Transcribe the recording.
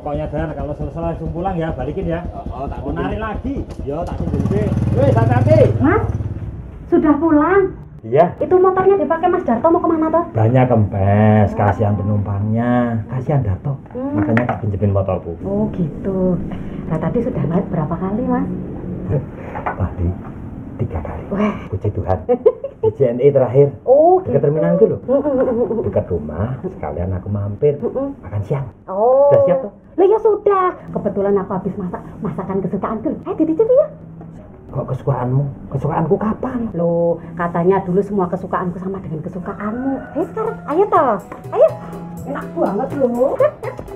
Pokoknya Dan, kalau selesai langsung pulang ya, balikin ya. Oh, tak Mau narik lagi. Yo, tak tunggu deh. Wih, hati-hati. Mas, sudah pulang? Iya. Itu motornya dipakai Mas Darto mau kemana toh? Banyak kempes, kasihan penumpangnya, kasihan Darto. Makanya tak pinjemin motorku. Oh gitu. Nah tadi sudah naik berapa kali Mas? Tadi 3 kali. Wah. Puji Tuhan. Di JNE terakhir. Oh Dekat gitu. terminal itu loh. Dekat rumah, sekalian aku mampir makan siang. Oh. Sudah siap tuh? Lah ya sudah. Kebetulan aku habis masak masakan kesukaanku. Dicicipi ya. Kok kesukaanmu? Kesukaanku kapan? Loh, katanya dulu semua kesukaanku sama dengan kesukaanmu. Sekarang ayo toh. Ayo. Enak banget loh.